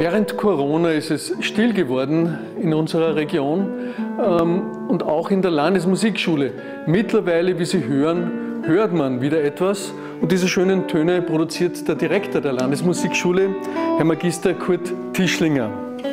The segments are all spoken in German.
Während Corona ist es still geworden in unserer Region und auch in der Landesmusikschule. Mittlerweile, wie Sie hören, hört man wieder etwas. Und diese schönen Töne produziert der Direktor der Landesmusikschule, Herr Magister Kurt Tischlinger.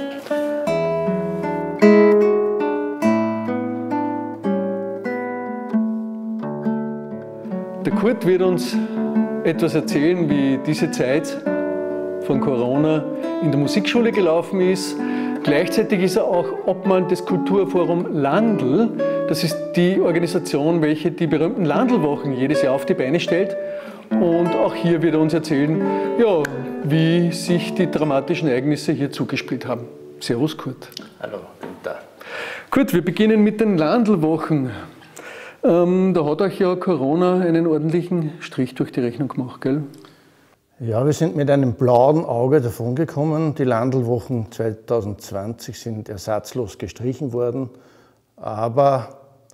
Der Kurt wird uns etwas erzählen, wie diese Zeit von Corona in der Musikschule gelaufen ist. Gleichzeitig ist er auch Obmann des Kulturforum Landl. Das ist die Organisation, welche die berühmten Landlwochen jedes Jahr auf die Beine stellt. Und auch hier wird er uns erzählen, ja, wie sich die dramatischen Ereignisse hier zugespielt haben. Servus, Kurt. Hallo, Günther. Kurt, wir beginnen mit den Landlwochen. Da hat euch ja Corona einen ordentlichen Strich durch die Rechnung gemacht, gell? Ja, wir sind mit einem blauen Auge davongekommen. Die Landlwochen 2020 sind ersatzlos gestrichen worden. Aber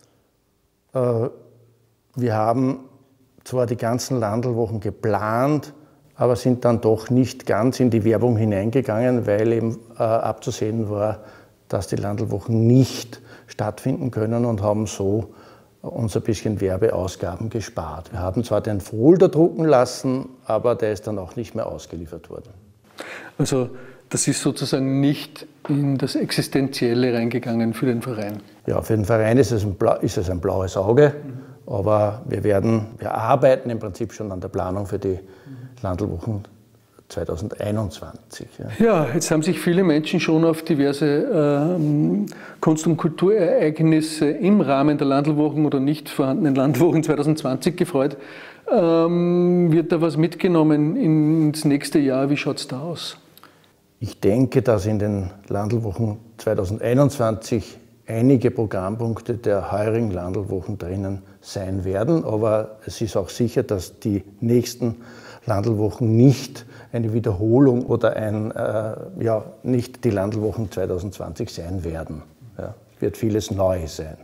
wir haben zwar die ganzen Landlwochen geplant, aber sind dann doch nicht ganz in die Werbung hineingegangen, weil eben abzusehen war, dass die Landlwochen nicht stattfinden können und haben so uns ein bisschen Werbeausgaben gespart. Wir haben zwar den Folder drucken lassen, aber der ist dann auch nicht mehr ausgeliefert worden. Also das ist sozusagen nicht in das Existenzielle reingegangen für den Verein? Ja, für den Verein ist es ein blaues Auge, aber wir arbeiten im Prinzip schon an der Planung für die Landlwochen 2021. Ja, jetzt haben sich viele Menschen schon auf diverse Kunst- und Kulturereignisse im Rahmen der Landlwochen oder nicht vorhandenen Landlwochen 2020 gefreut. Wird da was mitgenommen ins nächste Jahr? Wie schaut es da aus? Ich denke, dass in den Landlwochen 2021 einige Programmpunkte der heurigen Landlwochen drinnen sein werden, aber es ist auch sicher, dass die nächsten Landlwochen nicht eine Wiederholung oder nicht die Landlwochen 2020 sein werden. Ja, wird vieles neu sein.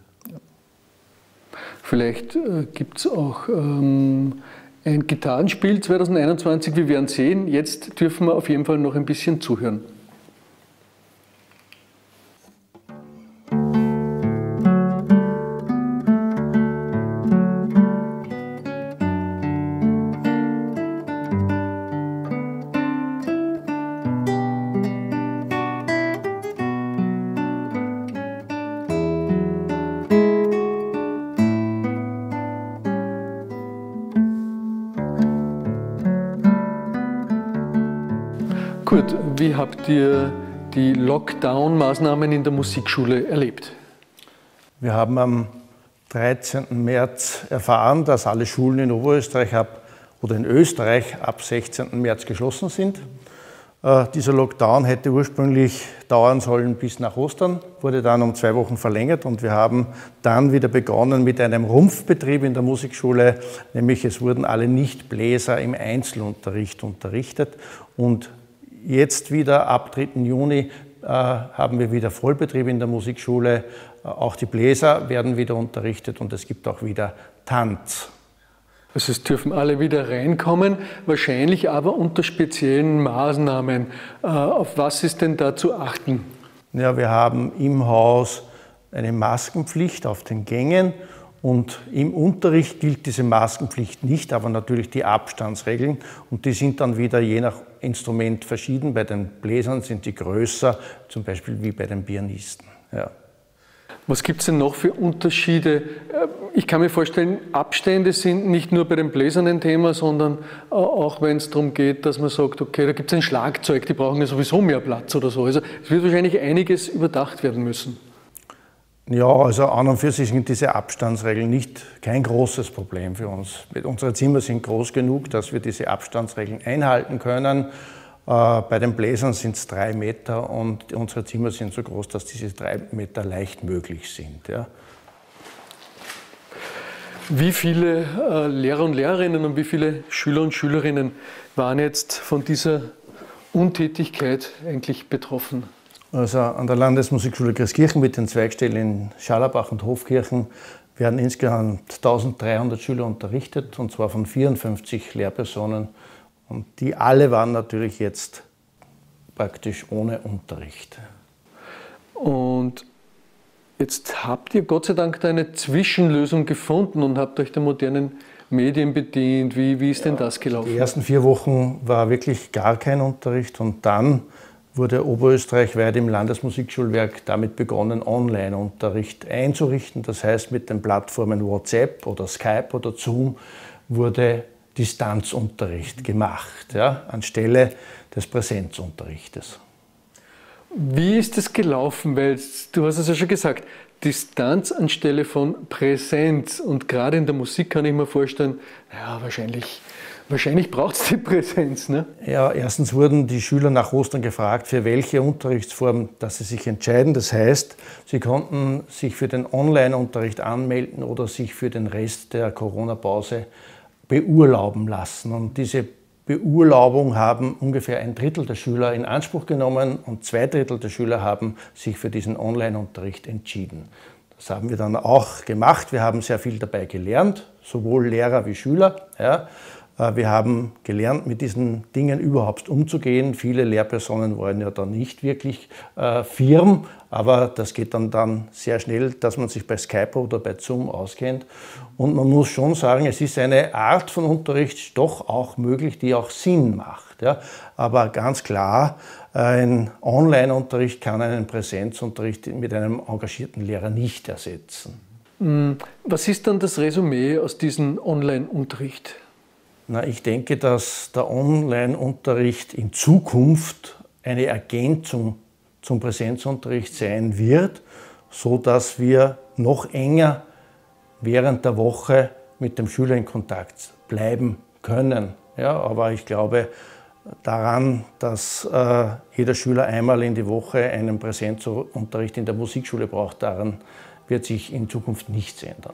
Vielleicht gibt es auch ein Gitarrenspiel 2021, wir werden sehen. Jetzt dürfen wir auf jeden Fall noch ein bisschen zuhören. Kurt, wie habt ihr die Lockdown-Maßnahmen in der Musikschule erlebt? Wir haben am 13. März erfahren, dass alle Schulen in Oberösterreich in Österreich ab 16. März geschlossen sind. Dieser Lockdown hätte ursprünglich dauern sollen bis nach Ostern, wurde dann um 2 Wochen verlängert und wir haben dann wieder begonnen mit einem Rumpfbetrieb in der Musikschule, nämlich es wurden alle Nichtbläser im Einzelunterricht unterrichtet und jetzt wieder ab 3. Juni haben wir wieder Vollbetrieb in der Musikschule. Auch die Bläser werden wieder unterrichtet und es gibt auch wieder Tanz. Also es dürfen alle wieder reinkommen, wahrscheinlich aber unter speziellen Maßnahmen. Auf was ist denn da zu achten? Ja, wir haben im Haus eine Maskenpflicht auf den Gängen. Und im Unterricht gilt diese Maskenpflicht nicht, aber natürlich die Abstandsregeln. Und die sind dann wieder je nach Instrument verschieden. Bei den Bläsern sind die größer, zum Beispiel wie bei den Pianisten. Ja. Was gibt es denn noch für Unterschiede? Ich kann mir vorstellen, Abstände sind nicht nur bei den Bläsern ein Thema, sondern auch wenn es darum geht, dass man sagt, okay, da gibt es ein Schlagzeug, die brauchen ja sowieso mehr Platz oder so. Also es wird wahrscheinlich einiges überdacht werden müssen. Ja, also an und für sich sind diese Abstandsregeln kein großes Problem für uns. Unsere Zimmer sind groß genug, dass wir diese Abstandsregeln einhalten können. Bei den Bläsern sind es 3 Meter und unsere Zimmer sind so groß, dass diese 3 Meter leicht möglich sind. Ja. Wie viele Lehrer und Lehrerinnen und wie viele Schüler und Schülerinnen waren jetzt von dieser Untätigkeit eigentlich betroffen? Also an der Landesmusikschule Christkirchen mit den Zweigstellen in Scharlabach und Hofkirchen werden insgesamt 1300 Schüler unterrichtet, und zwar von 54 Lehrpersonen. Und die alle waren natürlich jetzt praktisch ohne Unterricht. Und jetzt habt ihr Gott sei Dank da eine Zwischenlösung gefunden und habt euch der modernen Medien bedient. Wie ist denn das gelaufen? Die ersten 4 Wochen war wirklich gar kein Unterricht und dann wurde oberösterreichweit im Landesmusikschulwerk damit begonnen, Online-Unterricht einzurichten. Das heißt, mit den Plattformen WhatsApp oder Skype oder Zoom wurde Distanzunterricht gemacht, ja, anstelle des Präsenzunterrichtes. Wie ist es gelaufen? Weil du hast es ja schon gesagt, Distanz anstelle von Präsenz. Und gerade in der Musik kann ich mir vorstellen, ja, wahrscheinlich braucht es die Präsenz. Ne? Ja, erstens wurden die Schüler nach Ostern gefragt, für welche Unterrichtsform dass sie sich entscheiden. Das heißt, sie konnten sich für den Online-Unterricht anmelden oder sich für den Rest der Corona-Pause beurlauben lassen. Und diese Beurlaubung haben ungefähr 1/3 der Schüler in Anspruch genommen und 2/3 der Schüler haben sich für diesen Online-Unterricht entschieden. Das haben wir dann auch gemacht. Wir haben sehr viel dabei gelernt, sowohl Lehrer wie Schüler. Ja. Wir haben gelernt, mit diesen Dingen überhaupt umzugehen. Viele Lehrpersonen waren ja da nicht wirklich firm, aber das geht dann sehr schnell, dass man sich bei Skype oder bei Zoom auskennt. Und man muss schon sagen, es ist eine Art von Unterricht doch auch möglich, die auch Sinn macht. Ja. Aber ganz klar, ein Online-Unterricht kann einen Präsenzunterricht mit einem engagierten Lehrer nicht ersetzen. Was ist dann das Resümee aus diesem Online-Unterricht? Na, ich denke, dass der Online-Unterricht in Zukunft eine Ergänzung zum Präsenzunterricht sein wird, so dass wir noch enger während der Woche mit dem Schüler in Kontakt bleiben können. Ja, aber ich glaube daran, dass jeder Schüler einmal in die Woche einen Präsenzunterricht in der Musikschule braucht, daran wird sich in Zukunft nichts ändern.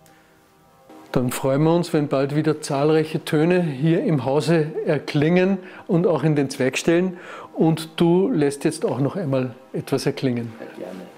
Dann freuen wir uns, wenn bald wieder zahlreiche Töne hier im Hause erklingen und auch in den Zweigstellen. Und du lässt jetzt auch noch einmal etwas erklingen. Ja, gerne.